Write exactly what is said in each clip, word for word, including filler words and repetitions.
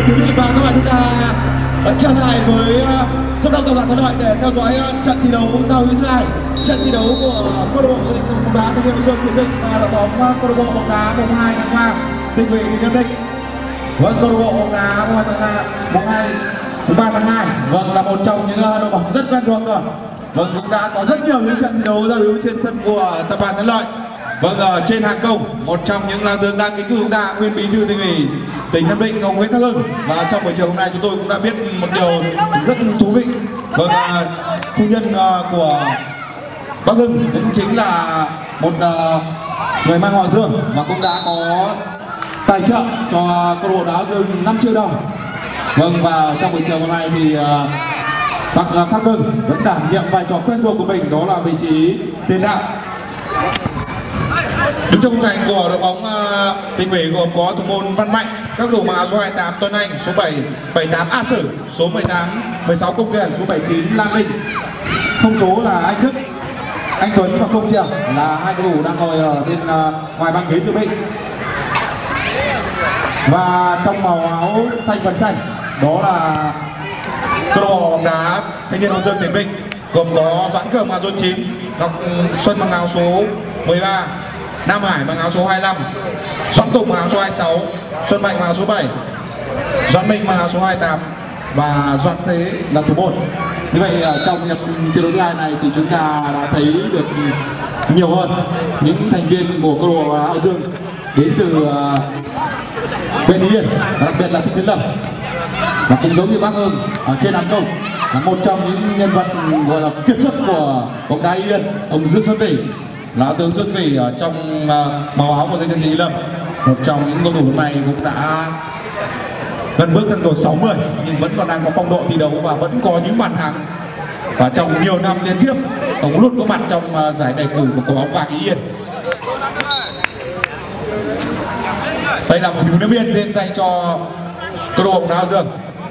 quý vị và các bạn chúng ta đã trở lại với sân vận động Tổng Sản Thọ Lợi để theo dõi trận thi đấu giao hữu thứ hai, trận thi đấu của câu lạc bộ bóng đá Thanh niên Hậu Dương Tiền Định và đội bóng câu lạc bộ bóng đá mùng hai tháng ba Tỉnh ủy Nam Định. Vâng, câu lạc bộ bóng đá mùng hai tháng ba mùng hai thứ ba tháng hai, vâng, là một trong những đội bóng rất quen thuộc rồi. Vâng, cũng đã có rất nhiều những trận thi đấu giao hữu trên sân của tập đoàn Thắng Lợi. Vâng, ở trên hàng công, một trong những lao tướng đang kính của chúng ta, nguyên bí thư Tỉnh ủy tỉnh Nam Định, ông Nguyễn Khắc Hưng. Và trong buổi chiều hôm nay chúng tôi cũng đã biết một điều rất thú vị. Vâng, phu nhân của bác Hưng cũng chính là một người mang họ Dương và cũng đã có tài trợ cho câu lạc bộ đá Dương năm triệu đồng. Vâng, và trong buổi chiều hôm nay thì bác Khắc Hưng vẫn đảm nhiệm vai trò quen thuộc của mình, đó là vị trí tiền đạo. Đứng trong khung thành của đội bóng uh, Tỉnh ủy gồm có thủ môn Văn Mạnh, các thủ mặc áo số hai mươi tám Tuấn Anh, số bảy, bảy mươi tám A Sử, số mười tám, mười sáu Công Tuyền, số bảy mươi chín Lan Linh. Thông số là anh Thức, anh Tuấn và Công Triều là hai cầu thủ đang ngồi ở bên uh, ngoài băng ghế dự bị. Và trong màu áo xanh phần xanh đó là câu lạc bộ bóng đá Thanh niên Hậu Dương Tiền Định, gồm có Doãn Cường mặc áo số chín, Ngọc Xuân mặc áo số mười ba, Nam Hải mang áo số hai mươi lăm, Doãn Tùng mang áo số hai mươi sáu, Xuân Mạnh mang áo số bảy, Doãn Minh mang áo số hai mươi tám và Doãn Thế là thủ môn. Như vậy trong hiệp thi đấu thứ hai này thì chúng ta đã thấy được nhiều hơn những thành viên của câu lạc bộ Hậu Dương đến từ huyện Ý Yên và đặc biệt là thị trấn Lâm. Và cũng giống như bác Hưng ở trên hàng công là một trong những nhân vật gọi là kiệt xuất của bóng đá Ý Yên, ông Dương Xuân Vĩ, là tướng Xuân Vĩ ở trong uh, màu áo của dân thị Lâm, một trong những cầu thủ hôm nay cũng đã gần bước sang tuổi sáu mươi nhưng vẫn còn đang có phong độ thi đấu và vẫn có những bàn thắng, và trong nhiều năm liên tiếp ông luôn có mặt trong uh, giải đề cử của cầu bóng vàng Ý Yên. Đây là một thiếu nữ biên tên dành cho câu lạc bộ Hậu Dương.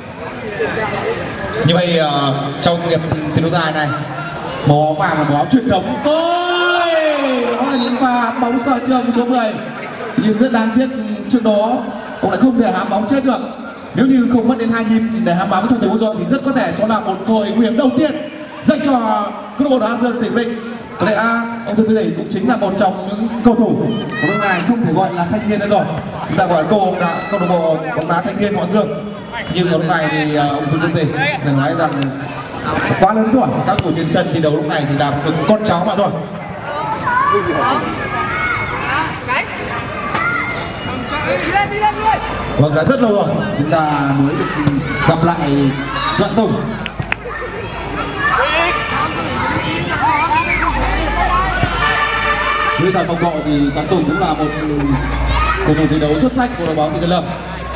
Như vậy uh, trong nghiệp thi đấu dài này, màu áo vàng là màu áo truyền thống. Ôi, đó là những pha bóng sở trường số mười, nhưng rất đáng tiếc trước đó cũng lại không thể hám bóng chết được. Nếu như không mất đến hai nhịp để hám bóng trong tình huống rồi thì rất có thể sẽ là một cơ hội nguy hiểm đầu tiên dành cho câu lạc bộ Hậu Dương Tỉnh Định. Có lẽ ông Dương Thế Thủy cũng chính là một trong những cầu thủ của đội này không thể gọi là thanh niên nữa rồi, chúng ta gọi là câu đá câu lạc bộ bóng đá Thanh niên Hậu Dương. Nhưng ở lúc này thì ông Dương Thế Thủy phải nói rằng quá lớn tuổi, các cầu thủ trên sân thi đấu lúc này thì là con cháu mà thôi. Vâng, đã rất lâu rồi chúng ta mới được gặp lại Doãn Tùng. Với tại phong độ thì Doãn Tùng cũng là một cầu thủ thi đấu xuất sắc của đội bóng Thị trấn Lâm.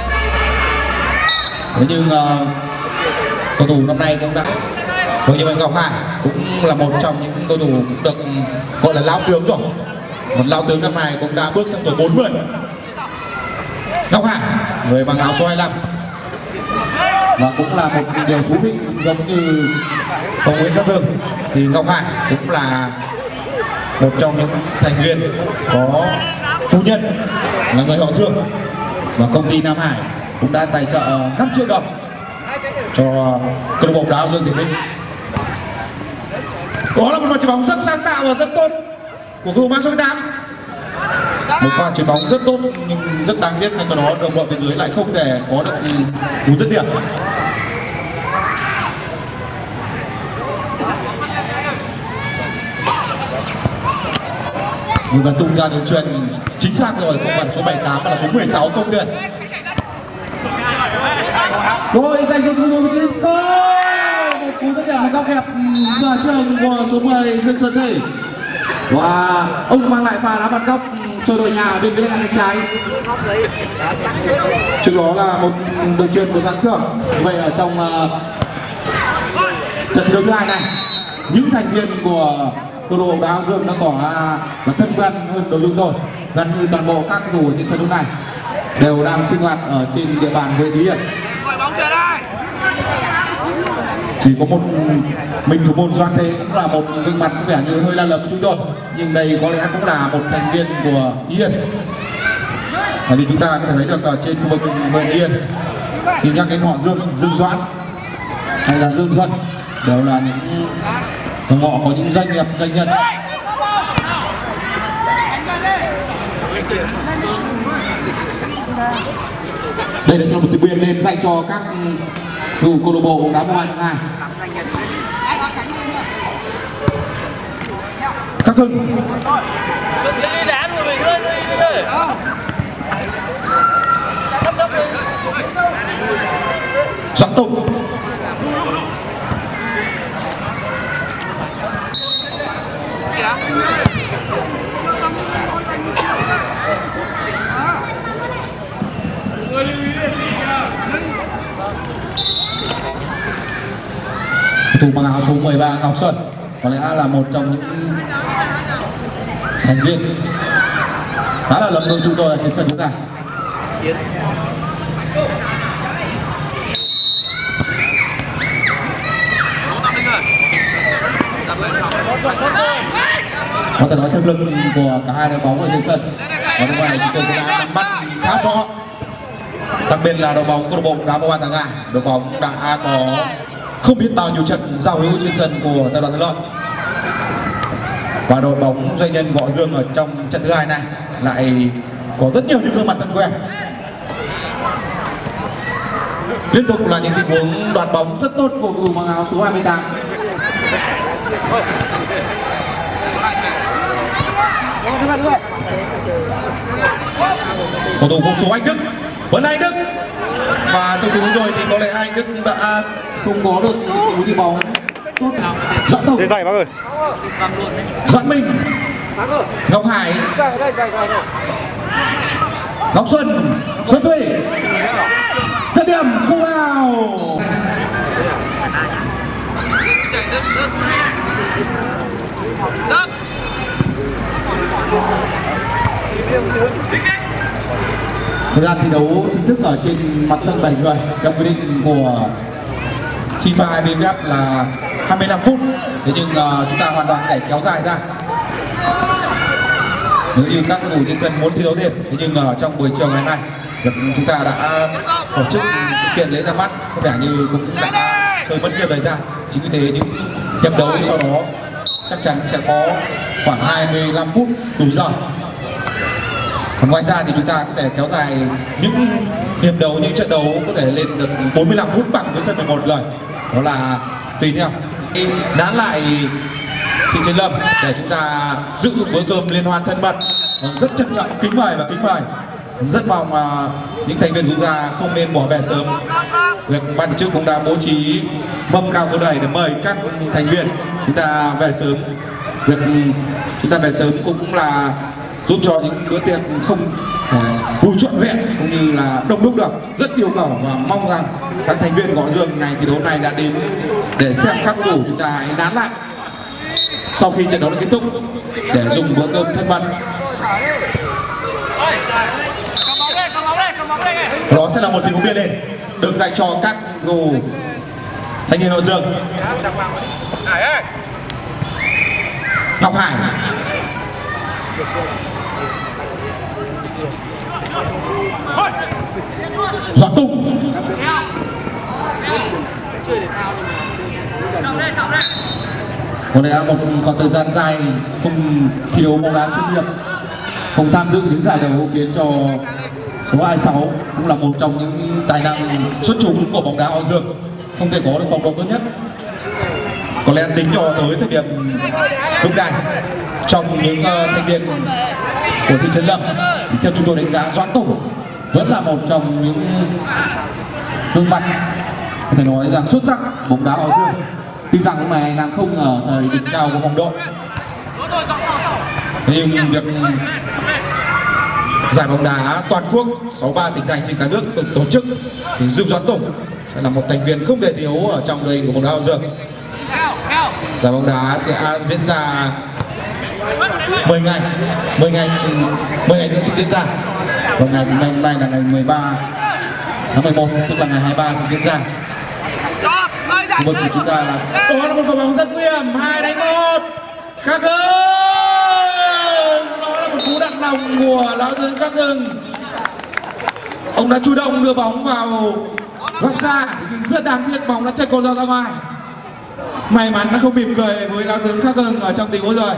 Thế nhưng uh, cầu thủ năm nay cũng đã, với như vậy Ngọc Hải cũng là một trong những cầu thủ cũng được gọi là lao tướng rồi. Một lao tướng năm nay cũng đã bước sang tuổi bốn mươi. Ngọc Hải người mang áo số hai mươi lăm và cũng là một điều thú vị giống như ông Nguyễn Khắc Hưng thì Ngọc Hải cũng là một trong những thành viên có phu nhân là người Hậu Dương, và công ty Nam Hải cũng đã tài trợ năm triệu đồng cho câu lạc bộ đá Hậu Dương Tỉnh Định. Đó là một pha chuyền bóng rất sáng tạo và rất tốt của cầu thủ mang số mười tám. Một pha chuyền bóng rất tốt nhưng rất đáng tiếc ngay sau đó đồng đội phía dưới lại không thể có được cú dứt điểm. Nhưng mà tung ra đường truyền chính xác rồi, không phải là số bảy mươi tám mà là số mười sáu Công Tuyền. Rồi dành cho số mười chín, một cú dứt điểm góc hẹp sở trường của số mười Dương Xuân Thủy. Và ông mang lại pha đá phạt góc cho đội nhà bên phía cánh trái. Trước đó là một đường truyền của Doãn Cường. Vậy ở trong uh, trận thi đấu thứ hai này, những thành viên của câu lạc bộ đá Hậu Dương đã tỏ ra là thân quen hơn đối với chúng tôi. Gần như toàn bộ các cầu thủ trên trận đấu này đều đang sinh hoạt ở trên địa bàn huyện Ý Yên. Chỉ có một mình thủ môn Doãn Thế cũng là một gương mặt có vẻ như hơi la lấm chúng tôi, nhưng đây có lẽ cũng là một thành viên của Ý Yên. Bởi vì chúng ta có thể thấy được ở trên khu vực huyện Ý Yên Khi nhắc đến họ Dương, Dương Doãn hay là Dương Xuân đều là những dòng họ có những doanh nghiệp, doanh nhân. Đây là một tuyên quyền lên dạy cho các câu lạc bộ bóng đá mùa hai tháng hai. Khắc Hưng. Doãn Tùng. Thủ mang áo số mười ba Ngọc Xuân có lẽ là một trong những thành viên khá là lầm lỗi chúng tôi ở trên sân chúng ta. Có thể nói thực lực của cả hai đội bóng ở trên sân và lúc này chúng tôi cũng đã nắm bắt khá rõ, đặc biệt là đội bóng câu lạc bộ đá mùa hai tháng hai. Đội bóng đã có không biết bao nhiêu trận giao hữu trên sân của Tập đoàn Thắng Lợi, và đội bóng doanh nhân Gò Dương ở trong trận thứ hai này lại có rất nhiều những gương mặt thân quen. Liên tục là những tình huống đoạt bóng rất tốt của cầu thủ mang áo số hai mươi tám. Cầu thủ không số Anh Đức, vẫn Anh Đức, và trong tình huống rồi thì có lẽ Anh Đức đã không có được cú đi bóng tốt. Doãn Tùng. Để dậy bác ơi. Doãn Minh. Ngọc Hải. Ngọc Xuân. Xuân Thủy. Dứt điểm không vào. Thời gian thi đấu chính thức ở trên mặt sân bảy người theo quy định của FIFA hai mươi ép là hai mươi lăm phút. Thế nhưng uh, chúng ta hoàn toàn có thể kéo dài ra nếu như các cầu thủ trên sân muốn thi đấu thêm. Thế nhưng ở uh, trong buổi chiều ngày nay chúng ta đã tổ chức sự kiện lễ ra mắt có vẻ như cũng đã hơi mất nhiều thời gian. Chính vì thế những hiệp đấu sau đó chắc chắn sẽ có khoảng hai mươi lăm phút đủ giờ. Còn ngoài ra thì chúng ta có thể kéo dài những hiệp đấu, những trận đấu có thể lên được bốn mươi lăm phút bằng với sân mười một người. Đó là tùy theo. Đán lại Thị Trấn Lâm để chúng ta giữ bữa cơm liên hoan thân mật. Rất trân trọng, kính mời và kính mời. Rất mong uh, những thành viên của chúng ta không nên bỏ về sớm. Việc ban tổ chức cũng đã bố trí mâm cao cỗ đầy để mời các thành viên chúng ta về sớm. Việc chúng ta về sớm cũng là giúp cho những bữa tiệc không vui uh, trọn vẹn cũng như là đông đúc được. Rất yêu cầu và mong rằng các thành viên Gò Dương ngày thi đấu này đã đến để xem các cầu thủ chúng ta hãy nán lại sau khi trận đấu đã kết thúc để dùng bữa cơm thân mật. Đó sẽ là một tình huống biên lên được dành cho các cầu thanh niên Gò Dương. Ngọc Hải. Doãn Tùng. Có lẽ một khoảng thời gian dài không thi đấu bóng đá chuyên nghiệp, không tham dự những giải đấu khiến cho số hai mươi sáu cũng là một trong những tài năng xuất chúng của bóng đá Gò Dương không thể có được phong độ tốt nhất. Có lẽ tính cho tới thời điểm lúc này trong những uh, thành viên của Thị Trấn Lâm thì theo chúng tôi đánh giá Doãn Tùng vẫn là một trong những gương mặt có thể nói rằng xuất sắc bóng đá Gò Dương. Tuy rằng lúc này đang không ở thời đỉnh cao của phong độ, nhưng việc giải bóng đá toàn quốc sáu mươi ba tỉnh thành trên cả nước tự tổ chức thì Dương Doãn Tùng sẽ là một thành viên không thể thiếu ở trong đội hình của bóng đá Gò Dương. Giải bóng đá sẽ diễn ra mười ngày, mười ngày, mười ngày nữa sẽ diễn ra. Và ngày hôm nay là ngày mười ba tháng mười một, tức là ngày hai mươi ba sẽ diễn ra. Khu vực của chúng ta là đó là một quả bóng rất nguy hiểm, hai đánh một. Khắc Hưng, đó là một cú đặt lòng của lão Dương Khắc Hưng. Ông đã chủ động đưa bóng vào góc xa nhưng rất đáng tiếc bóng đã chạy cột ra ngoài. May mắn đã không mỉm cười với lão tướng Khắc Hưng ở trong tình huống rồi.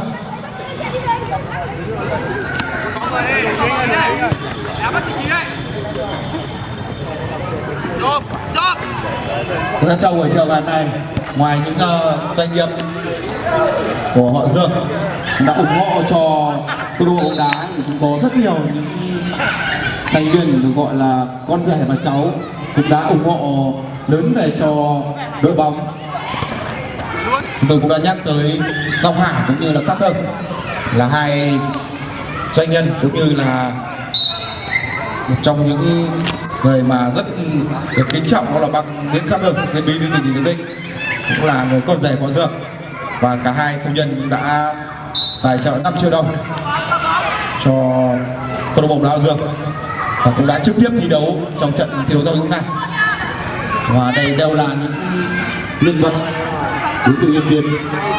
Rất Châu buổi chiều ngày này ngoài những uh, doanh nghiệp của họ Dương đã ủng hộ cho câu lạc bộ bóng đá thì cũng có rất nhiều những thành viên được gọi là con rể và cháu cũng đã ủng hộ lớn về cho đội bóng. Tôi cũng đã nhắc tới Ngọc Hải cũng như là Khắc Hưng là hai doanh nhân cũng như là một trong những người mà rất được kính trọng, đó là bác Nguyễn Khắc Hưng, Nguyên Bí thư tỉnh ủy Nam Định, cũng là người con rể của Dương, và cả hai phu nhân đã tài trợ năm triệu đồng cho câu lạc bộ bóng đá Dương và cũng đã trực tiếp thi đấu trong trận thi đấu giao hữu này. Và đây đều là những linh vật đến từ Yên Viên.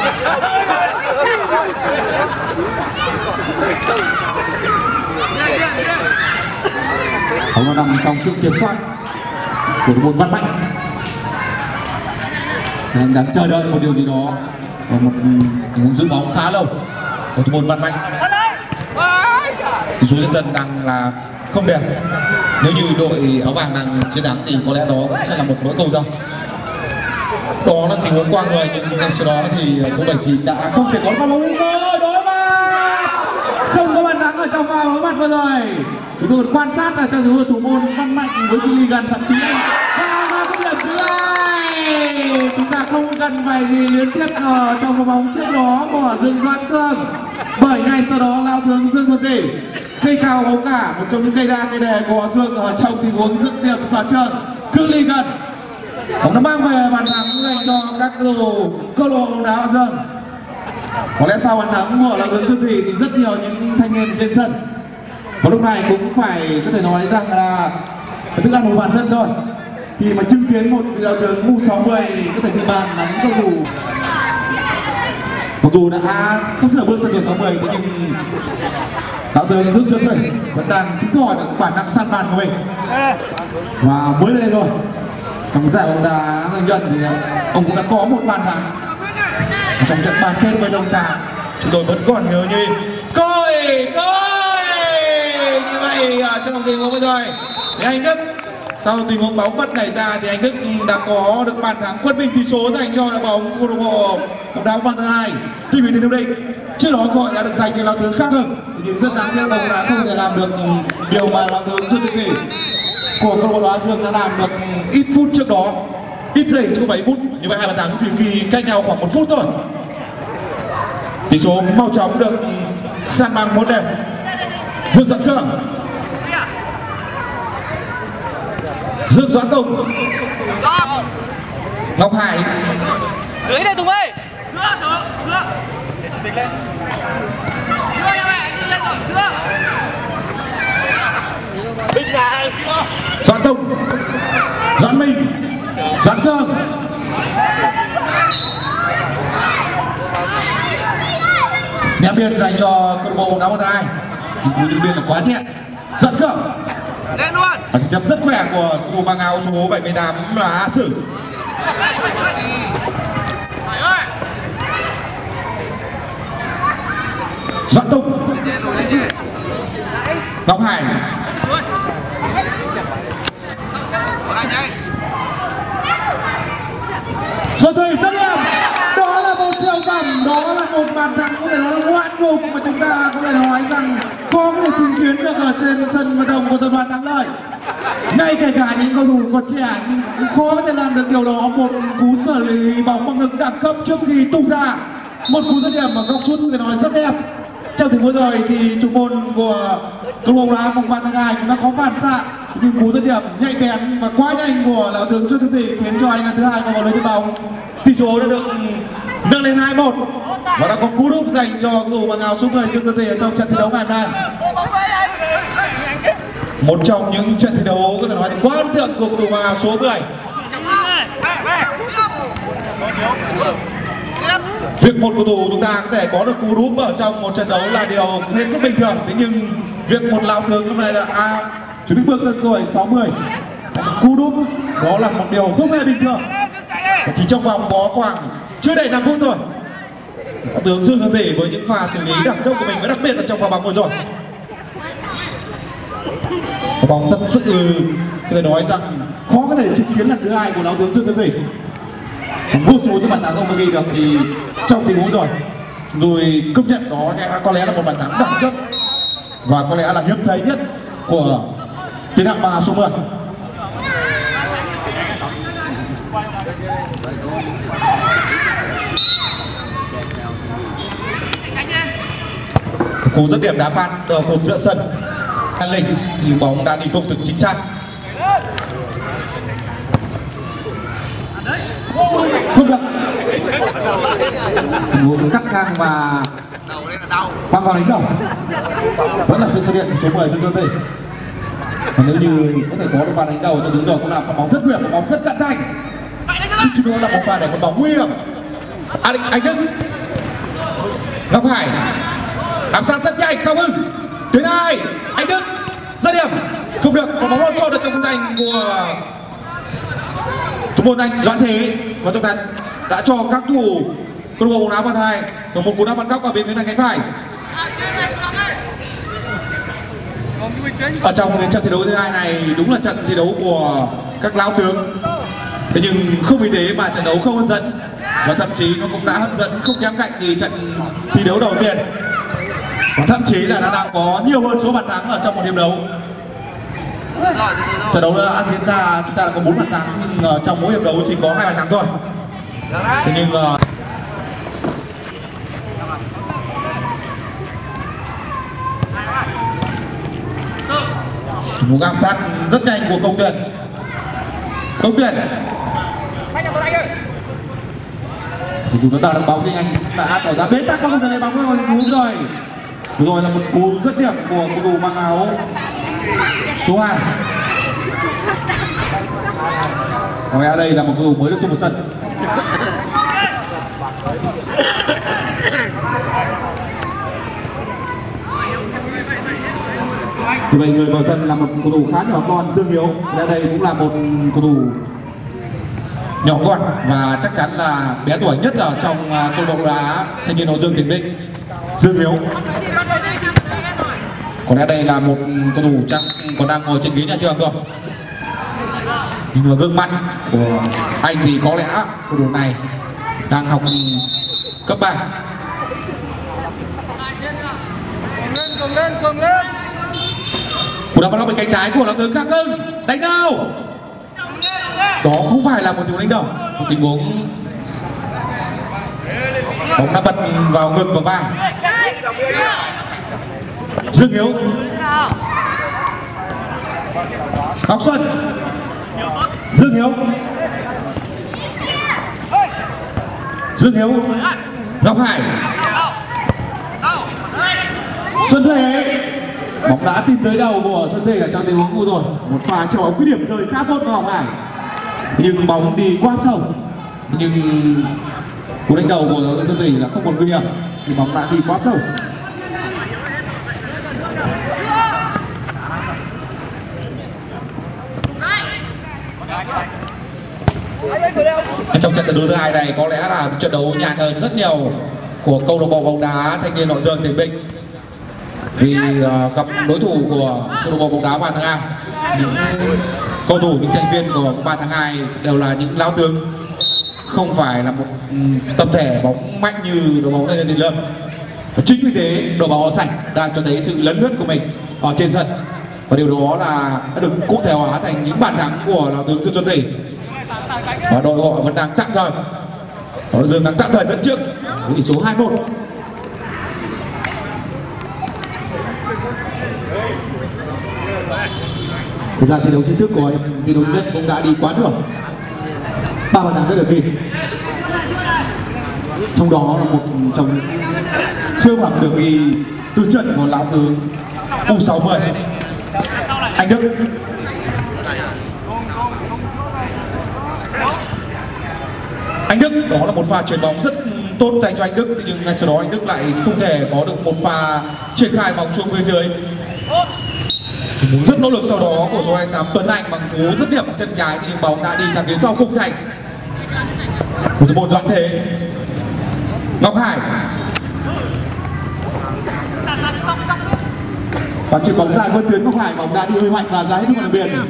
Bóng nó nằm trong sự kiểm soát của một Văn Mạnh. Anh đang chờ đợi một điều gì đó và một tình huống giữ bóng khá lâu của thủ môn Văn Mạnh. Tỷ số nhân dân đang là không đẹp. Nếu như đội áo vàng đang chiến thắng thì có lẽ đó cũng sẽ là một nỗi câu dâu. Đó là tình huống qua người, nhưng ngay sau đó thì số bảy mươi chín đã không thể có bóng nguy cơ đối mặt, không có bàn thắng ở trong vào đối mặt vừa rồi. Chúng tôi quan sát là trong tình thủ môn Văn Mạnh với Billy gần, thậm chí anh và có điểm thứ hai. Chúng ta không cần phải gì liên tiếp ở trong cái bóng trước đó của Dương Doãn Cương, bởi ngay sau đó lao tướng Dương Thuận Tỷ cây cao bóng cả, một trong những cây đa cây đề của Dương ở trong tình huống dứt điểm xả trơn cự ly gần. Bóng đã mang về bàn thắng dành cho các cầu thủ câu lạc bộ bóng đá Hà Dương. Có lẽ sau bàn thắng của lao tướng Thuận Tỷ thì rất nhiều những thanh niên trên sân và lúc này cũng phải có thể nói rằng là thức ăn của bản thân thôi, khi mà chứng kiến một vị đạo tướng U sáu mươi có thể ghi bàn đánh cầu thủ. Mặc dù đã sắp sửa bước sang tuổi sáu mươi thế nhưng đạo tướng Dương Xuân Thủy vẫn đang chứng tỏ được bản năng săn bàn của mình. Và mới đây rồi trong giải bóng đá doanh nhân thì ông cũng đã có một bàn thắng trong trận bán kết với Đông Sa. Chúng tôi vẫn còn nhớ như coi coi như vậy trong tình huống vừa rồi thì anh Đức sau tình huống bóng bất nảy ra thì anh Đức đã có được bàn thắng quân bình tỷ số dành cho đội bóng câu lạc bộ bóng đá Văn hai tỉnh ủy Nam Định. Trước đó gọi đã được dành cho lao tướng Khắc Hưng, nhưng rất đáng tiếc bóng đá không thể làm được điều mà lao tướng Xuân Thị của câu lạc bộ bóng đá Dương đã làm được ít phút trước đó, ít giây chứ không phải phút. Như vậy hai bàn thắng thì kỳ cách nhau khoảng một phút thôi. Tỷ số mau chóng được san bằng một đều. Dương Doãn Cương, Dương Doãn Tùng, Ngọc Hải dưới đây Tùng ơi, Doãn Tùng, Doãn Minh, Doãn Cương, ném biên dành cho câu lạc bộ bóng đá Văn hai, nhưng cú ném biên là quá nhẹ. Doãn Cương và chấm rất khỏe của cầu mang áo số bảy mươi tám là A Sử. Doãn Tùng, Ngọc Hải, Xuân Thủy rất điểm. Đó là một siêu phẩm, đó là một bàn thắng có thể nói là ngoạn mục mà chúng ta có thể nói rằng khó có thể chứng kiến được ở trên sân vận động của tập đoàn Thắng Lợi. Ngay kể cả những cầu thủ còn trẻ nhưng cũng khó có thể làm được điều đó. Một cú xử lý bóng bằng ngực đẳng cấp trước khi tung ra, một cú dứt điểm ở góc sút có thể nói rất đẹp. Trong tình huống rồi thì thủ môn của câu lạc bộ bóng đá Mông Văn Thăng Hải cũng đã có phản xạ, nhưng cú dứt điểm nhạy bén và quá nhanh của lão tướng Trương Thị Tỷ khiến cho anh lần thứ hai vào lưới trên bóng. Tỷ số đã được nâng lên hai một và đã có cú đúp dành cho cầu thủ mang áo số mười Dương Thị Tỷ ở trong trận thi đấu ngày hôm nay. Một trong những trận thi đấu có thể nói quá ấn tượng của cầu thủ mang áo số mười. Việc một cầu thủ chúng ta có thể có được cú đúp ở trong một trận đấu là điều hết sức bình thường, thế nhưng việc một lão tướng lúc này là a chuẩn bị bước sang tuổi sáu mươi cú đúp đó là một điều không hề bình thường. Chỉ trong vòng có khoảng chưa đầy năm phút thôi, tướng Dương thân thể với những pha xử lý đẳng cấp của mình, và đặc biệt là trong pha bóng vừa rồi. Quả bóng thật sự có thể nói rằng khó có thể chứng kiến lần thứ hai của lão tướng Dương thân thể. Vô số những bàn thắng không ghi được thì trong tình huống rồi, rồi công nhận đó có lẽ là một bàn thắng đẳng cấp và có lẽ là hiếm thấy nhất của tiền đạo ba số mười. Cú dứt điểm đá phạt ở cột giữa sân An Linh thì bóng đã đi không thực chính xác. Không được. Muốn cắt ngang và băng vào đánh đầu. Vẫn là sự xuất hiện của số mười Dương Xuân Thủy. Và nếu như có thể có được pha đánh đầu cho tướng đội cũng là quả bóng rất nguy hiểm, quả bóng rất cận thành. Chút nữa là một pha để con bóng nguy hiểm. Anh Anh Đức, Ngọc Hải ám sát rất nhanh, Cao Hưng tuyến hai, Anh Đức dứt điểm không được, quả bóng lộn xộn ở trong khung thành của thủ môn Anh Doãn Thế, và chúng ta đã cho các thủ câu lạc bộ bóng đá Phan Thai có một cú đá phạt góc ở bên phía cánh phải. Ở trong cái trận thi đấu thứ hai này đúng là trận thi đấu của các lão tướng, thế nhưng không vì thế mà trận đấu không hấp dẫn, và thậm chí nó cũng đã hấp dẫn không kém cạnh thì trận thi đấu đầu tiên, và thậm chí là nó đang có nhiều hơn số bàn thắng ở trong một hiệp đấu. Trận đấu đã diễn ra chúng ta đã có bốn bàn thắng, nhưng uh, trong mỗi hiệp đấu chỉ có hai bàn thắng thôi. Thế nhưng uh, một ám sát rất nhanh của Công Tuyền. Công Tuyền chúng ta được bóng thì anh đã tỏ ra bế tắc con dần này bóng rồi, đúng rồi. Vừa rồi là một cú dứt điểm của cầu thủ mang áo số hai. Có lẽ đây là một cầu thủ mới được tung vào sân. Thì vậy người vào sân là một cầu thủ khá nhỏ con, Dương Hiếu. Đây đây cũng là một cầu thủ nhỏ con và chắc chắn là bé tuổi nhất ở trong câu lạc bộ đá Thanh niên Hậu Dương Tiền Định, Dương Hiếu. Còn ở đây là một cầu thủ chắc còn đang ngồi trên ghế nhà trường thôi, nhưng mà gương mặt của anh thì có lẽ cầu thủ này đang học cấp ba. Cường lên, cường lên. Cú đá bóng bên cánh trái của lão tướng Khắc Hưng, đánh đầu. Đó không phải là một tình huống đánh đầu, một tình huống bóng đã bật vào ngực và vai. Dương Hiếu, Ngọc Xuân, Dương Hiếu, Dương Hiếu, Ngọc Hải, Xuân Thế. Bóng đã tìm tới đầu của Xuân Thế ở trong tình huống vừa rồi, một pha cho bóng khuyết điểm rơi khá tốt của Ngọc Hải, nhưng bóng đi quá sâu, nhưng cú đánh đầu của Xuân Thế là không còn nguy hiểm thì bóng đã đi quá sâu. Trong trận đấu thứ hai này có lẽ là trận đấu nhạt hơn rất nhiều của câu lạc bộ bóng đá Thanh niên Hậu Dương Tiền Định, vì uh, gặp đối thủ của câu lạc bộ bóng đá ba tháng hai, những cầu thủ, những thành viên của ba tháng hai đều là những lão tướng, không phải là một um, tập thể bóng mạnh như đội bóng Thanh niên Tiền Lâm. Và chính vì thế đội bóng sạch đang cho thấy sự lấn lướt của mình ở trên sân, và điều đó là đã được cụ thể hóa thành những bàn thắng của lão tướng Dương Xuân Thủy. Và đội họ vẫn đang tạm thời, Hậu Dương đang tạm thời dẫn trước với tỷ số hai một. Thực ra thi đấu chính thức của thi đấu nhất cũng đã đi quá nửa, ba bàn thắng đã được ghi, trong đó là một trong siêu phẩm được ghi từ trận của lão tướng U sáu mươi Anh Đức. Anh Đức, đó là một pha chuyền bóng rất tốt dành cho anh Đức, nhưng ngay sau đó anh Đức lại không thể có được một pha triển khai bóng xuống phía dưới. Cú rất nỗ lực sau đó của số hai mươi tám Tuấn Anh bằng cú dứt điểm chân trái thì bóng đã đi ra phía sau khung thành. Một thứ một Doãn Thế. Ngọc Hải. Và chuyền bóng dài vươn tuyến Ngọc Hải, bóng đã đi hơi mạnh và ra hết mức đường biên.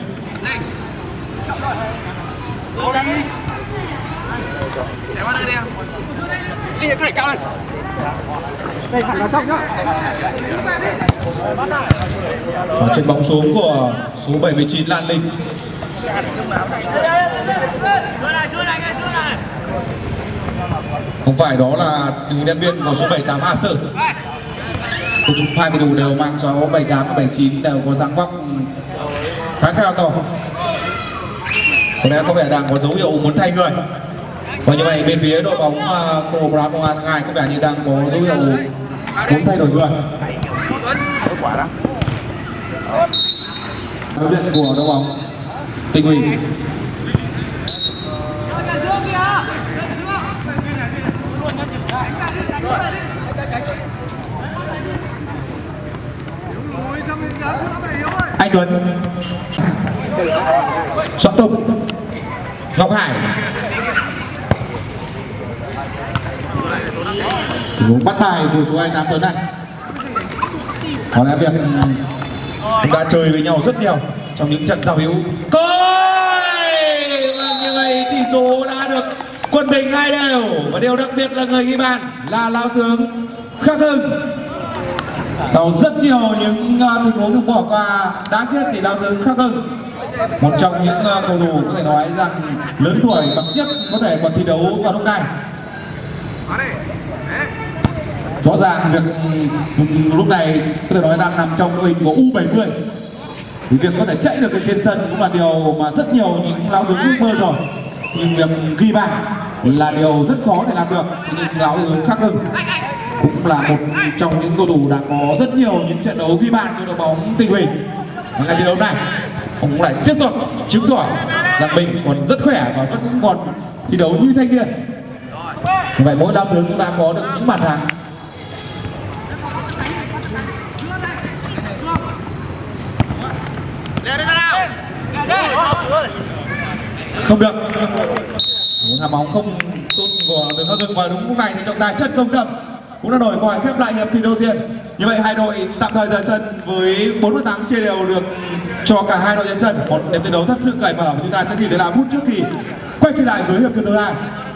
Chạy qua đây đi em. Đi cái này cao lên. Đây thẳng vào trong nhá. Và chuyền bóng xuống của số bảy mươi chín Lan Linh. Không phải, đó là đường biên biên của số bảy mươi tám A Sở. Hai cầu thủ đều mang số bảy mươi tám và bảy mươi chín đều có dáng vóc khá cao to. Có lẽ có vẻ đang có dấu hiệu muốn thay người. Và như vậy bên phía đội bóng câu lạc bộ Công an tháng hai có vẻ như đang có dấu hiệu muốn thay đổi người. Đối diện của đội bóng Tỉnh ủy. Anh Tuấn. Soạn Tùng. Ngọc Hải. Bắt bài của số hai mươi tám Tuấn Anh. Có lẽ việc cũng đã chơi với nhau rất nhiều trong những trận giao hữu. Coi như vậy tỷ số đã được quân bình hai đều, và điều đặc biệt là người ghi bàn là lão tướng Khắc Hưng. Sau rất nhiều những tình huống được bỏ qua, đáng tiếc thì lão tướng Khắc Hưng, một trong những cầu thủ có thể nói rằng lớn tuổi bậc nhất có thể còn thi đấu vào lúc này. Rõ ràng việc lúc này có thể nói đang nằm trong đội hình của U bảy mươi. Thì việc có thể chạy được ở trên sân cũng là điều mà rất nhiều những lão tướng ước mơ rồi. Nhưng việc ghi bàn là điều rất khó để làm được. Nhưng lão tướng Khắc Hưng cũng là một trong những cầu thủ đã có rất nhiều những trận đấu ghi bàn cho đội bóng Tỉnh ủy. Ngay trận đấu này ông cũng lại tiếp tục chứng tỏ rằng mình còn rất khỏe và vẫn còn thi đấu như thanh niên. Vậy mỗi lão tướng cũng đã có được những bàn thắng. Không được. Một hạt bóng không tốt của Tướng Khắc Hưng, và đúng lúc này thì trọng tài Trần Công Tâm cũng đã đổi còi khép lại hiệp thi đầu tiên. Như vậy hai đội tạm thời rời sân với bốn bàn thắng chia đều được cho cả hai đội trên sân. Một hiệp thi đấu thật sự cởi mở và chúng ta sẽ nghỉ giải lao phút trước khi quay trở lại với hiệp thứ hai.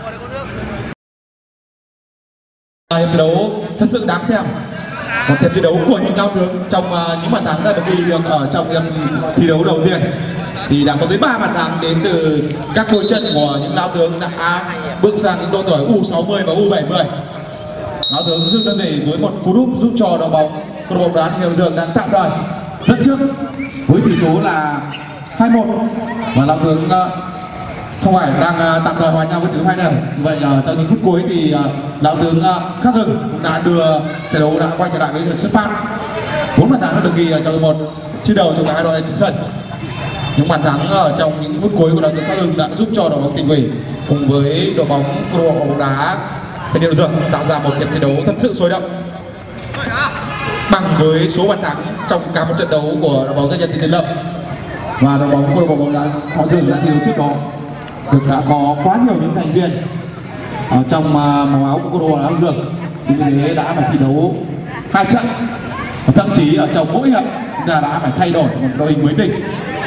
Hiệp thi đấu thật sự đáng xem. Một hiệp thi đấu của những lao tướng trong những bàn thắng đã được ghi được ở trong hiệp thi đấu đầu tiên. Thì đã có tới ba bàn thắng đến từ các đôi chân của những lão tướng đã bước sang những độ tuổi U sáu mươi và U bảy mươi. Lão tướng Dương Tân Thủy với một cú đúp giúp cho đội bóng câu lạc bộ đá Hiệu Dương đang tạm thời dẫn trước với tỷ số là hai một, và lão tướng không phải đang tạm thời hòa nhau với tỷ số hai đều. Vậy trong những phút cuối thì lão tướng Khắc Hưng cũng đã đưa trận đấu đã quay trở lại với trận xuất phát. Bốn bàn thắng đã được ghi ở trong một chiến đầu trong cả hai đội trên sân. Những bàn thắng ở trong những phút cuối của đội tuyển Khắc Hưng đã giúp cho đội bóng Tỉnh ủy cùng với đội bóng câu lạc bộ bóng đá Thanh niên Đông Dương tạo ra một hiệp thi đấu thật sự sôi động, bằng với số bàn thắng trong cả một trận đấu của đội bóng Thanh niên Tiền Lâm. Và đội bóng câu lạc bộ bóng đá Họ Dương đã thi đấu trước đó được đã có quá nhiều những thành viên ở trong màu áo của câu lạc bộ Họ Dương, chính vì thế đã phải thi đấu hai trận, và thậm chí ở trong mỗi hiệp chúng ta đã phải thay đổi một đội hình mới tinh.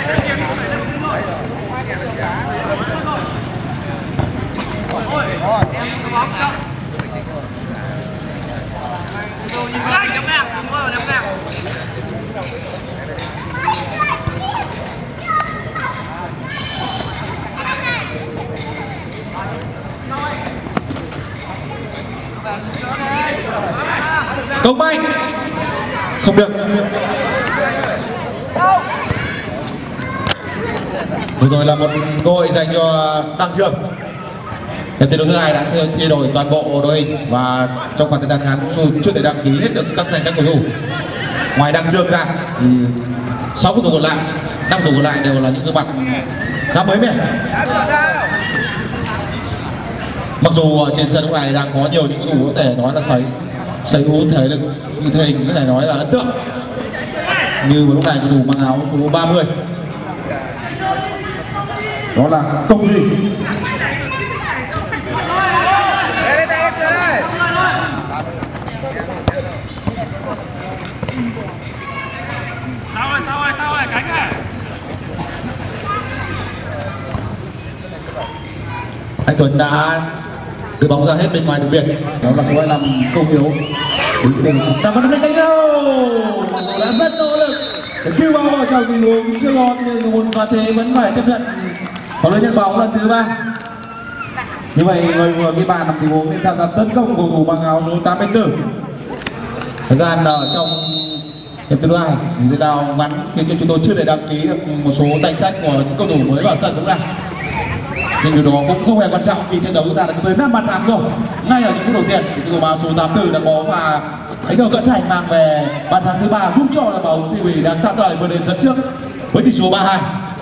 Công Mạnh không được. Vừa rồi là một cơ hội dành cho Đăng Dương. Hiệp thi đấu thứ hai đã thay đổi toàn bộ đội hình, và trong khoảng thời gian ngắn chưa thể đăng ký hết được các danh sách cầu thủ. Ngoài Đăng Dương ra thì sáu cầu thủ còn lại, năm cầu thủ còn lại đều là những gương mặt khá mới mẻ. Mặc dù trên sân lúc này đang có nhiều những cầu thủ có thể nói là sấy sở hữu thể lực như thể hình có thể nói là ấn tượng, như lúc này cầu thủ mang áo số ba mươi. Đó là Công Duy. Sao rồi, sao rồi, sao rồi, cánh à. Anh Tuấn đã đưa bóng ra hết bên ngoài đường biên. Đó là số hai mươi lăm Công Hiếu. Ta vẫn đánh đánh đâu. Đã rất nỗ lực để cứu bóng ở trong tình huống chưa ngon, nhưng một pha thế vẫn phải chấp nhận. Có lối nhận bóng lần thứ ba. Như vậy người vừa cái bàn làm tình huống nên tham gia tấn công của cầu thủ mang áo số tám mươi tư. Thời gian ở trong hiệp thứ hai thì đào ngắn khiến cho chúng tôi chưa thể đăng ký được một số danh sách của những cầu thủ mới vào sân chúng ta. Nhưng điều đó cũng không hề quan trọng khi trận đấu chúng ta đã có tới năm bàn thắng rồi. Ngay ở những phút đầu tiên thì cầu thủ mang số tám mươi tư đã có và đánh đầu cận thành mang về bàn thắng thứ ba giúp cho đội bóng Thị Ủy đang tạm thời vươn lên dẫn trước với tỷ số ba hai.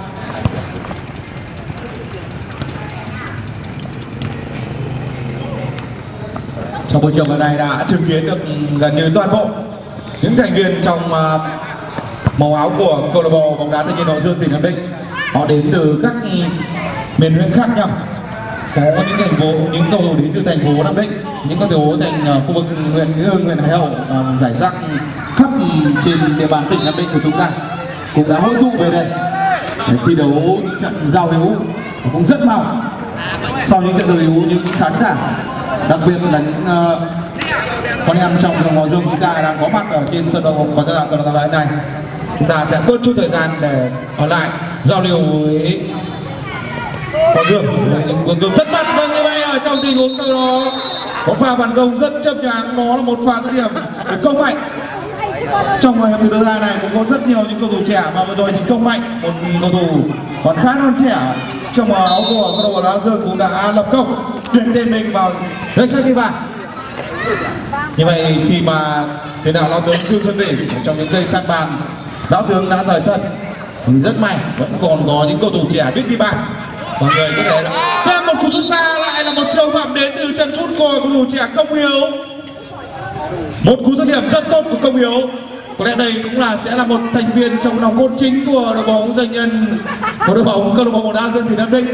Trong buổi chiều ngày này đã chứng kiến được gần như toàn bộ những thành viên trong uh, màu áo của câu lạc bộ bóng đá Thanh niên Hậu Dương tỉnh Nam Định. Họ đến từ các miền huyện khác nhau. Có những thành phố, những cầu thủ đến từ thành phố Nam Định, những cầu thủ thành uh, khu vực huyện Nghĩa Hưng, huyện Hải Hậu, uh, giải rác khắp trên địa bàn tỉnh Nam Định của chúng ta cũng đã hội tụ về đây để thi đấu trận giao hữu. Cũng rất mong sau những trận giao hữu những khán giả, đặc biệt là những uh, con em trong dòng họ Dương chúng ta đang có mặt ở trên sân vận động và trận đấu này, chúng ta sẽ bớt chút thời gian để ở lại giao lưu với Họ Dương với những cuộc cương thất bại. Vâng, như vậy ở trong tình huống đó một pha phản công rất chớp nhoáng, đó là một pha dứt điểm Công Mạnh. Trong hiệp thứ hai này cũng có rất nhiều những cầu thủ trẻ mà vừa rồi thì Công Mạnh, một cầu thủ còn khá non trẻ trong màu áo của câu lạc bộ Lão Dương cũng đã lập công điền tên mình vào danh sách ghi bàn. Như vậy khi mà tiền đạo Lão tướng Dương Xuân Vĩ trong những cây sát bàn, Lão tướng đã rời sân, thì rất may vẫn còn có những cầu thủ trẻ biết ghi bàn. Mọi người có thể thêm một cú sút xa, lại là một siêu phẩm đến từ chân sút của cầu thủ trẻ Công Hiếu. Một cú dứt điểm rất tốt của Công Hiếu. Có lẽ đây cũng là sẽ là một thành viên trong nòng cốt chính của đội bóng doanh nhân của đội bóng câu lạc bộ bóng đá Dương tỉnh Nam Định.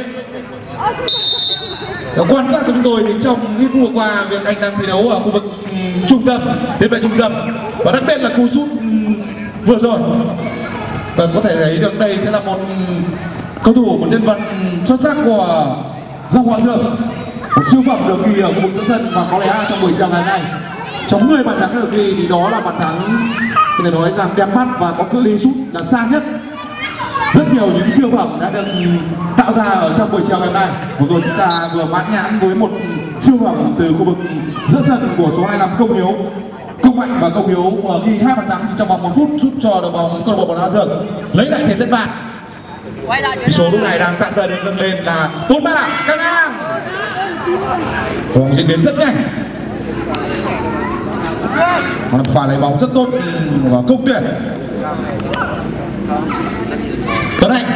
Theo quan sát của chúng tôi thì trong những vừa qua việc anh đang thi đấu ở khu vực um, trung tâm, tiếp vệ trung tâm, và đặc biệt là cú sút um, vừa rồi, và có thể thấy được đây sẽ là một um, cầu thủ, một nhân vật um, xuất sắc của dòng họ Dương, một siêu phẩm được ghi ở khu vực giữa sân. Và có lẽ trong buổi chiều ngày nay, trong mười bàn thắng được ghi thì đó là bàn thắng có thể nói rằng đẹp mắt và có cự ly sút là xa nhất. Rất nhiều những siêu phẩm đã được tạo ra ở trong buổi chiều ngày hôm nay. Vừa rồi chúng ta vừa mãn nhãn với một siêu phẩm từ khu vực giữa sân của số hai mươi lăm Công Hiếu. Công Mạnh và Công Hiếu ghi hai bàn thắng chỉ trong vòng một phút giúp cho đội bóng câu lạc bộ bóng đá Dương lấy lại thế dẫn bàn. Tỷ số lúc này đang tạm thời được nâng lên là bốn ba, căng ngang. Bóng diễn biến rất nhanh. Một pha lấy bóng rất tốt của Công Tuyển. Tuấn Anh.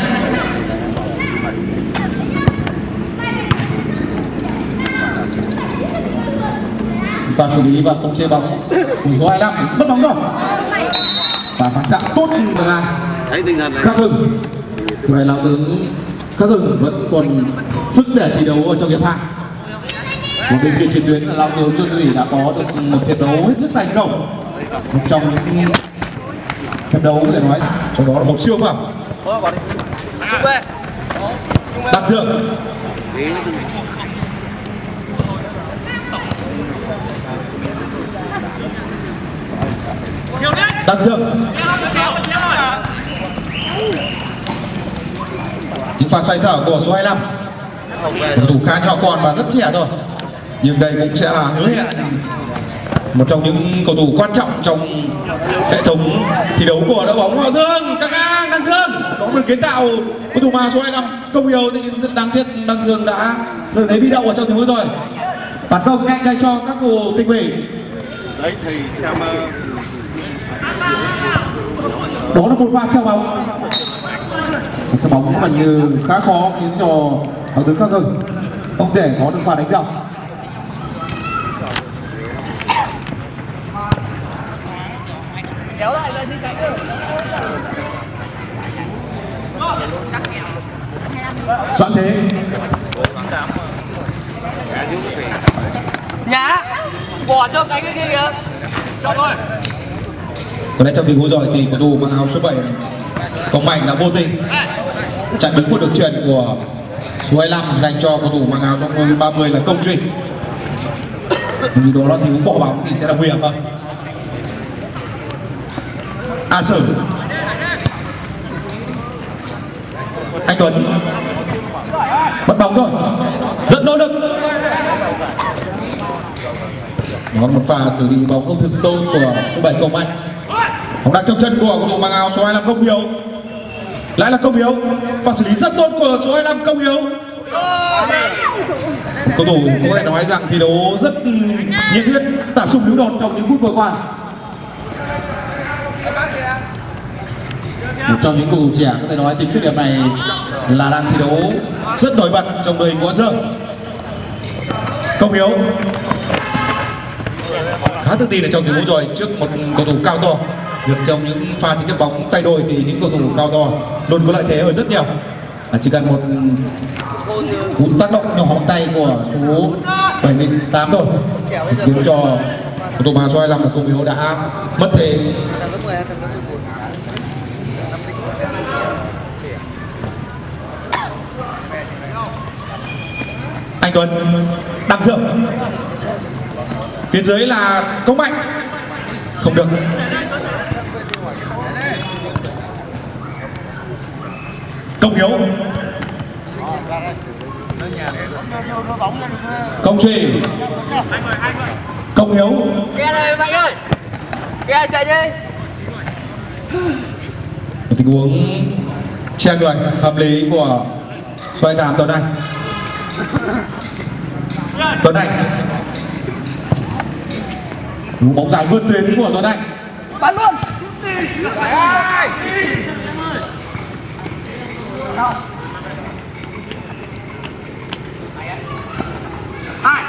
Và xử lý và không chế bóng của hai mươi lăm, mất bóng rồi. Và phản xạ tốt là Khắc Hưng. Như vậy là tướng Khắc Hưng vẫn còn sức để thi đấu ở trong hiệp hai. Một bên kia chiến tuyến là Lão tướng Xuân Vĩ đã có được một hiệp đấu hết sức thành công. Một trong những hiệp đấu có thể nói trong đó là một siêu phẩm. Đặng Dương. Đặng Dương. Những pha xoay sở của số hai mươi lăm. Cầu thủ khá nhỏ con và rất trẻ thôi, nhưng đây cũng sẽ là hứa hẹn một trong những cầu thủ quan trọng trong hệ thống thi đấu của đội bóng Họ Dương. Căng ngang Đăng Dương, bóng được kiến tạo cầu thủ mà số hai mươi lăm Công Hiếu, nhưng rất đáng tiếc Đăng Dương đã rơi thấy bị động ở trong tình huống rồi. Phản công ngay dành cho các cầu Tỉnh Ủy. Đấy thì xem đó là một pha treo bóng. Treo bóng cũng gần như khá khó khiến cho Lão tướng Khắc Hưng không thể có được pha đánh đầu. Kéo lại lên đi cánh. Doãn Thế. Nhá, bỏ cho cái cái kia kìa. Cho thôi. Còn đấy trong tình huống rồi thì cầu thủ mang áo số bảy Công Mạnh đã vô tình chặn đứng một đường chuyền của số hai mươi lăm dành cho cầu thủ mang áo số ba mươi là Công Duy. Vì đó là tình huống bỏ bóng thì sẽ là nguy hiểm hơn. A Sử, anh Tuấn mất bóng rồi, rất nỗ lực. Đó là một pha xử lý bóng không thực sự tốt của số bảy Công Mạnh. Bóng đặt trong chân của cầu thủ mang áo số hai mươi lăm Công Hiếu, lại là Công Hiếu và xử lý rất tốt của số hai mươi lăm Công Hiếu. Cầu thủ có thể nói rằng thi đấu rất nhiệt huyết, tả sung hữu đột trong những phút vừa qua. Một trong những cầu thủ trẻ có thể nói tính thời điểm này là đang thi đấu rất nổi bật trong đội hình của An Dương. Công Hiếu khá tự tin ở trong tình huống rồi trước một cầu thủ cao to. Được trong những pha tranh chấp bóng tay đôi thì những cầu thủ cao to luôn có lợi thế hơn rất nhiều. À, chỉ cần một cú tác động nhỏ họng tay của số bảy mươi tám thôi khiến cho cầu thủ mang số hai mươi lăm của Công Hiếu đã mất thế. Anh Tuấn, Đăng Dương, phía dưới là Công Mạnh, không được. Công Hiếu, Công Truy, Công Hiếu. Kìa này Mạnh ơi, kìa chạy đi. Tình huống che người hợp lý của số hai mươi tám Tuấn Anh. Tuấn Anh, bóng dài vượt tuyến của Tuấn Anh, Bắn luôn. Hai.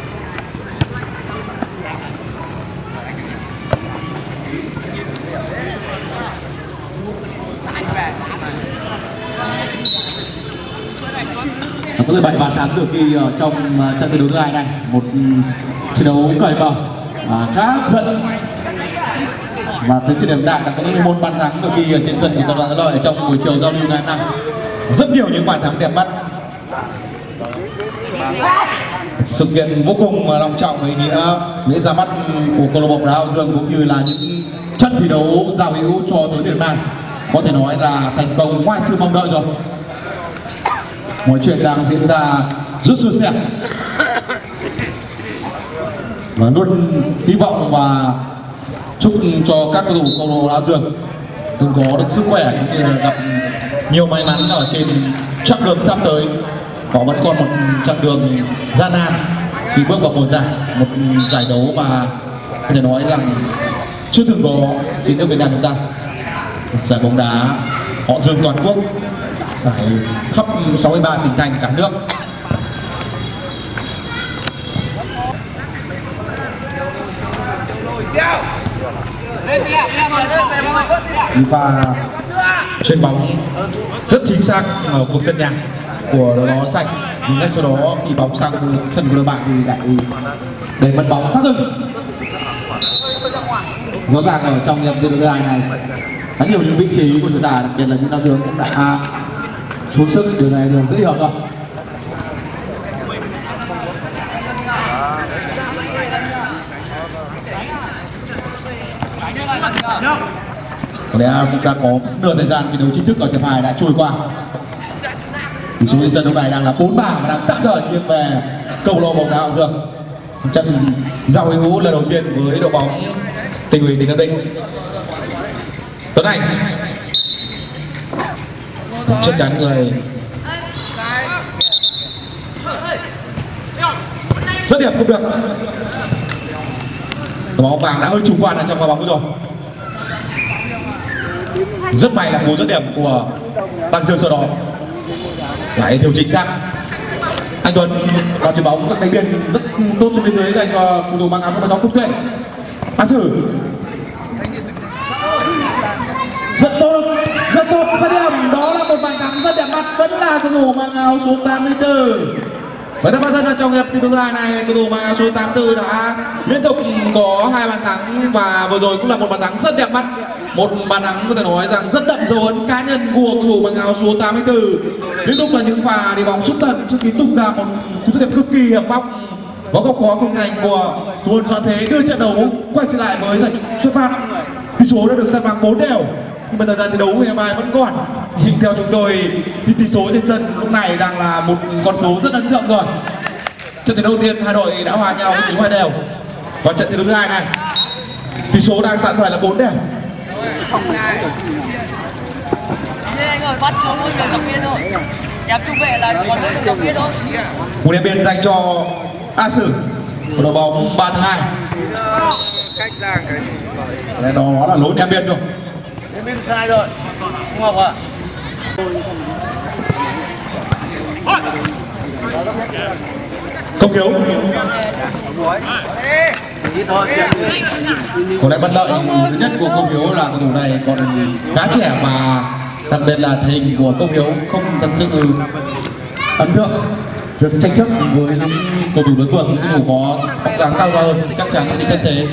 có thể bảy bàn thắng được ghi ở trong trận thi đấu thứ hai này, một trận đấu cởi mở à, khá hấp dẫn. Và tới thời điểm hiện tại đã có mười một bàn thắng được ghi ở trên sân của Tập đoàn Thắng Lợi trong buổi chiều giao lưu ngày hôm nay. Rất nhiều những bàn thắng đẹp mắt. Sự kiện vô cùng long trọng và ý nghĩa lễ ra mắt của câu lạc bộ Đá Ao Dương cũng như là những trận thi đấu giao hữu cho tới điểm này có thể nói là thành công ngoài sự mong đợi rồi. Mọi chuyện đang diễn ra rất suôn sẻ và luôn hy vọng và chúc cho các cầu thủ câu lạc bộ Đá Ao Dương đừng có được sức khỏe cũng như là gặp nhiều may mắn ở trên chặng đường sắp tới. Họ vẫn còn một chặng đường gian nan khi bước vào mùa giải, một giải đấu mà có thể nói rằng chưa từng có trên nước Việt Nam chúng ta, một giải bóng đá họ Dương toàn quốc, giải khắp sáu mươi ba tỉnh thành cả nước. Và chuyền bóng rất chính xác ở cuộc sân nhà của đội bóng xanh, nhưng ngay sau đó khi bóng sang sân của đội bạn thì lại để mất bóng khác hơn. Rõ ràng ở trong trận thi đấu này khá nhiều những vị trí của chúng ta, đặc biệt là những Đao Dương cũng đã xuống sức, điều này đều dễ hiểu rồi. Có lẽ cũng đã có nửa thời gian thi đấu chính thức ở hiệp hai đã trôi qua. Tỷ số trận đấu này đang là bốn ba và đang tạm thời nghiêng về câu lạc bộ Đá Ao Dương. Trận giao hữu lần đầu tiên với đội bóng Tỉnh ủy tỉnh Nam Định. Tuấn Anh chắc chắn người rất điểm không được. Đội bóng vàng đã hơi chủ quan ở trong quả bóng rồi. Rất may là cú dứt điểm của Đăng Dương sau đó lại thiếu chính xác. Anh Tuấn vào chuyền bóng các đánh biên rất tốt trên bên dưới dành cho cầu thủ mang áo số sáu Cúc Tuyên. A Sử rất tốt tiếp tục dứt điểm, đó là một bàn thắng rất đẹp mắt, vẫn là cầu thủ mang áo số tám mươi tư. Và đã phát ra trong hiệp thi đấu thứ hai này, cầu thủ mang áo số tám mươi tư đã liên tục có hai bàn thắng và vừa rồi cũng là một bàn thắng rất đẹp mắt, một bàn thắng có thể nói rằng rất đậm dấu ấn cá nhân của cầu thủ mang áo số tám mươi tư. Liên tục là những pha đi bóng xuất tận trước khi tung ra một cú dứt điểm cực kỳ hiểm bóc có góc khó không thành của thủ môn Doãn Thế, đưa trận đấu quay trở lại với giải xuất phát. Tỷ số đã được san bằng bốn đều, nhưng mà thời gian thi đấu của hiệp hai vẫn còn. Nhưng theo chúng tôi thì tỷ số trên sân lúc này đang là một con số rất ấn tượng rồi. Trận thi đấu đầu tiên hai đội đã hòa nhau với tỷ số hai đều. Và trận thi đấu thứ hai này tỷ số đang tạm thời là bốn đều. Anh ơi, bắt xuống mỗi người giáo viên thôi. Kém trung vệ là còn mỗi giáo viên thôi. Một điểm biên dành cho A Sử của đội bóng ba tháng hai. Cách ra cái Đây, đó là lỗi điểm biên rồi. Điểm biên sai rồi. Không học à? Công Hiếu có lẽ bất lợi duy nhất của Công Hiếu là cầu thủ này còn khá trẻ và đặc biệt là thể hình của Công Hiếu không thật sự ấn tượng. Việc tranh chấp với những cầu thủ đối phương, những cầu thủ có bóng dáng cao hơn chắc chắn là đi thân thế.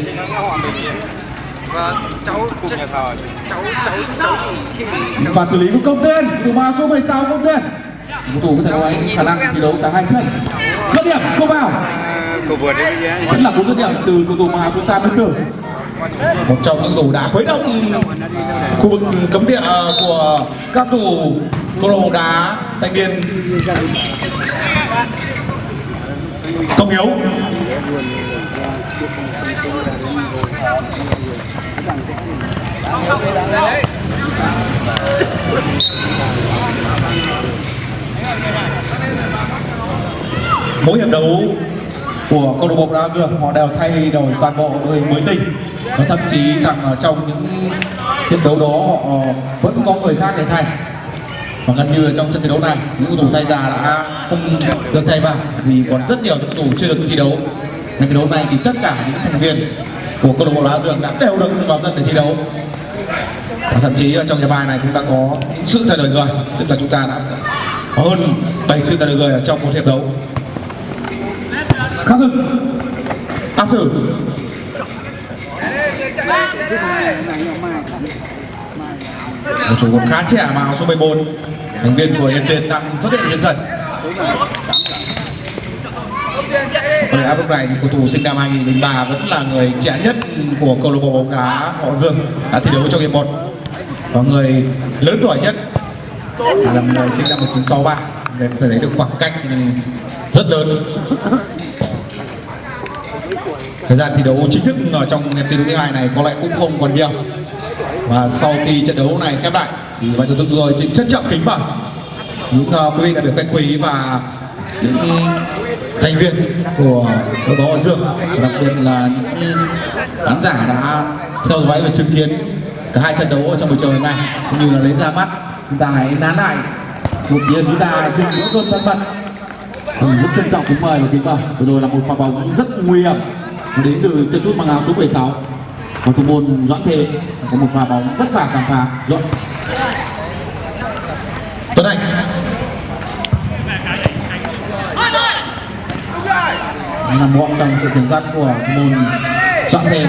Và cháu cháu cháu cháu khi Và xử lý của Công Tiên, cầu thủ mang số mười sáu Công Tiên. Cầu thủ có thể nói khả năng thi đấu cả hai chân. Dứt điểm không vào. Cầu vượt đấy bây giờ. Vẫn là cú dứt điểm từ cầu thủ mang áo số tám mươi tư. Một trong những cầu thủ đã khuấy động khu vực cấm địa của các cầu thủ câu lạc bộ bóng đá Thanh Niên. Công Hiếu mỗi hiệp đấu của câu lạc bộ Đá Dương họ đều thay đổi toàn bộ đội hình mới tinh, và thậm chí rằng trong những hiệp đấu đó họ vẫn có người khác để thay. Và gần như trong trận thi đấu này những cầu thủ thay ra đã không được thay vào vì còn rất nhiều những cầu thủ chưa được thi đấu. Ngày thi đấu này thì tất cả những thành viên của câu lạc bộ Đá Dương đã đều được vào sân để thi đấu. Và thậm chí ở trong hiệp hai này cũng đã có sự thay đổi người, tức là chúng ta đã có hơn bảy sự thay đổi người ở trong một hiệp đấu. Khắc Hưng, A Sử, một thủ môn khá trẻ mà áo số mười bốn, thành viên của Yên Tiền đang xuất hiện trên sân. Ở đây lúc này thì cầu thủ sinh năm hai nghìn không trăm lẻ ba vẫn là người trẻ nhất của câu lạc bộ bóng đá Họ Dương đã thi đấu trong hiệp một, và người lớn tuổi nhất là người sinh năm một nghìn chín trăm sáu mươi ba. Để có thể thấy được khoảng cách rất lớn. Thời gian thi đấu chính thức ở trong hiệp thi đấu thứ hai này có lẽ cũng không còn nhiều. Và sau khi trận đấu này khép lại thì ban tổ chức rồi xin trân trọng kính mời những uh, quý vị đã được khách quý và những thành viên của đội bóng Họ Dương, đặc biệt là những khán giả đã theo dõi và chứng kiến cả hai trận đấu ở trong buổi chiều hôm nay, cũng như là lấy ra mắt. Chúng ta hãy nán lại một tiên chúng ta dùng bữa cơm thân mật. Mình rất trân trọng kính mời và kính mời. Vừa rồi là một pha bóng rất nguy hiểm đến từ chân sút mang áo số mười sáu. Và thủ môn Doãn Thế có một pha bóng vất vả khám phá. Doãn Tuấn Anh nằm gọn trong sự kiểm soát của thủ môn Doãn Thế.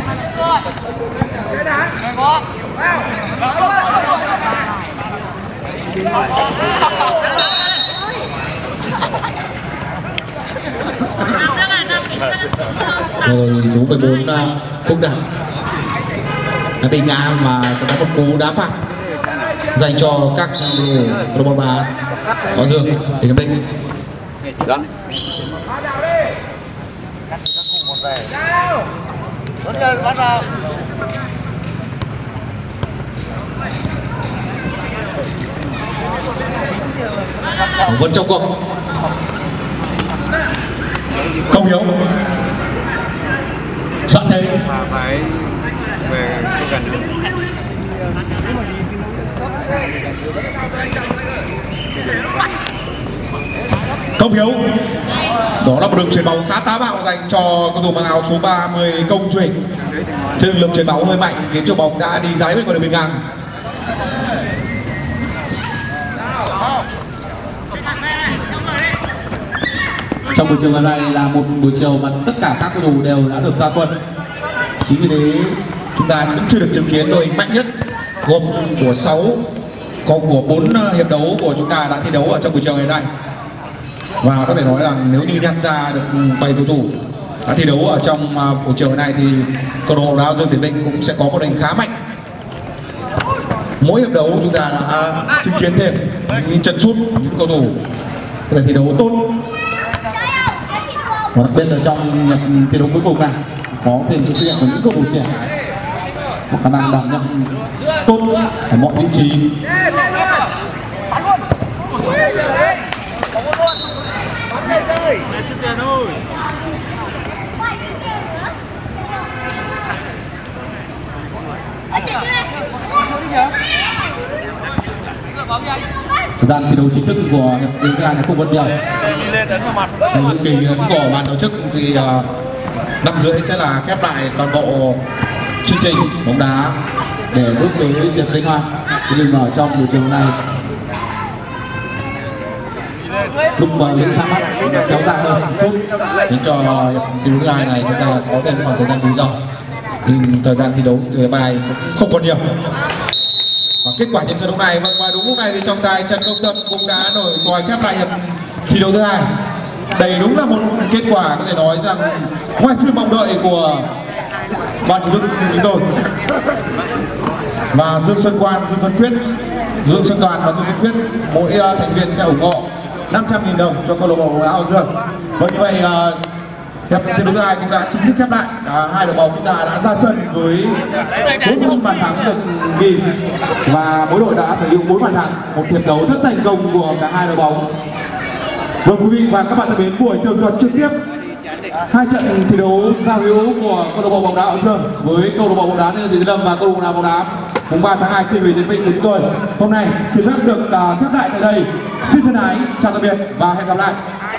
Rồi số mười bốn cũng đạt đã bị ngã mà sẽ có một cú đá phạt dành cho các đội bóng đá Họ Dương để nhận định. Vẫn trong cuộc. Công Hiếu, Doãn Thế, Mà phải về cái gần đường. Công Hiếu. Đó là một đường chuyền bóng khá táo bạo dành cho cầu thủ mang áo số ba mươi Công Duy. Thế lực chuyền bóng hơi mạnh khiến cho bóng đã đi giấy bên ngoài đường biên ngang. Trong buổi chiều ngày nay là một buổi chiều mà tất cả các cầu thủ đều đã được ra quân. Chính vì thế chúng ta cũng chưa được chứng kiến đội hình mạnh nhất gồm của sáu có của bốn hiệp đấu của chúng ta đã thi đấu ở trong buổi chiều ngày nay. Và có thể nói rằng nếu như nhận ra được bảy cầu thủ đã thi đấu ở trong buổi chiều này thì câu lạc bộ Đá Dương Tiền Định cũng sẽ có một đội hình khá mạnh. Mỗi hiệp đấu chúng ta đã chứng kiến thêm những chân sút những cầu thủ có thể thi đấu tốt. và đặc biệt là trong nhật thi đấu cuối cùng này có thêm sự xuất hiện của những cầu thủ trẻ có khả năng đảm nhận tốt ở mọi vị trí. Thời gian thi đấu chính thức của hiệp thứ hai là không còn nhiều. Dự kiến của ban tổ chức thì năm rưỡi sẽ là khép lại toàn bộ chương trình bóng đá để bước tới hiệp thứ hai. Nhưng ở trong buổi chiều này lúc vào lễ ra mắt kéo dài hơn một chút khiến cho hiệp thi đấu thứ hai này chúng ta có thêm khoảng thời gian bù giờ, nhưng thời gian thi đấu thứ bài cũng không còn nhiều. Và kết quả trên trận đấu này, vâng, và đúng lúc này thì trong tài Trần Công Tâm cũng đã nổi còi khép lại hiệp thi đấu thứ hai. Đây đúng là một kết quả có thể nói rằng ngoài sự mong đợi của ban tổ chức chúng tôi. Và Dương Xuân Quan, Dương Xuân Quyết, Dương Xuân Toàn và Dương Xuân Quyết mỗi uh, thành viên sẽ ủng hộ năm trăm nghìn đồng cho câu lạc bộ bóng đá Hậu Dương. Vâng, như vậy uh, hiệp thi đấu thứ hai cũng đã chính thức khép lại. À, hai đội bóng chúng ta đã ra sân với bốn bàn thắng được ghi và mỗi đội đã sở hữu bốn bàn thắng, một hiệp đấu rất thành công của cả hai đội bóng. Vâng, quý vị và các bạn thân mến, buổi tường thuật trực tiếp hai trận thi đấu giao hữu của câu lạc bộ bóng đá Hậu Dương với câu lạc bộ bóng đá Thanh Thủy Lâm và câu lạc bộ bóng đá mùng ba tháng hai Thiên Về Tiến Vinh của chúng tôi hôm nay xin phép được uh, khép lại tại đây. Xin thân ái chào tạm biệt và hẹn gặp lại.